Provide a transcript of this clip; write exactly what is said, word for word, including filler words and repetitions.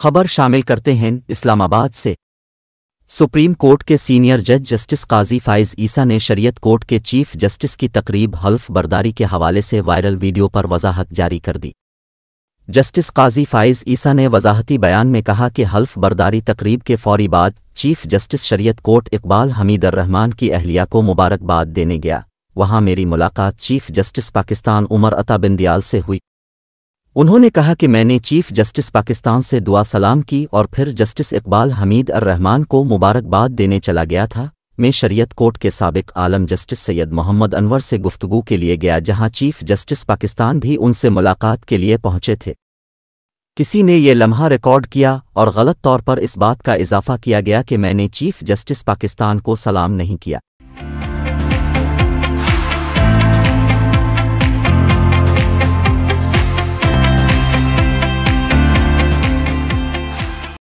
खबर शामिल करते हैं इस्लामाबाद से। सुप्रीम कोर्ट के सीनियर जज जस्टिस काजी फाइज ईसा ने शरीयत कोर्ट के चीफ जस्टिस की तकरीब हल्फ बर्दारी के हवाले से वायरल वीडियो पर वजाहत जारी कर दी। जस्टिस काजी फाइज ईसा ने वजाहती बयान में कहा कि हल्फ बर्दारी तकरीब के फौरी बाद चीफ जस्टिस शरीयत कोर्ट इकबाल हमीद अर्रहमान की अहलिया को मुबारकबाद देने गया। वहां मेरी मुलाकात चीफ जस्टिस पाकिस्तान उमर अता बिन दयाल से हुई। उन्होंने कहा कि मैंने चीफ जस्टिस पाकिस्तान से दुआ सलाम की और फिर जस्टिस इकबाल हमीद अर्रहमान को मुबारकबाद देने चला गया था। मैं शरीयत कोर्ट के साबिक आलम जस्टिस सैयद मोहम्मद अनवर से गुफ्तगू के लिए गया, जहां चीफ जस्टिस पाकिस्तान भी उनसे मुलाकात के लिए पहुंचे थे। किसी ने ये लम्हा रिकॉर्ड किया और गलत तौर पर इस बात का इजाफा किया गया कि मैंने चीफ जस्टिस पाकिस्तान को सलाम नहीं किया।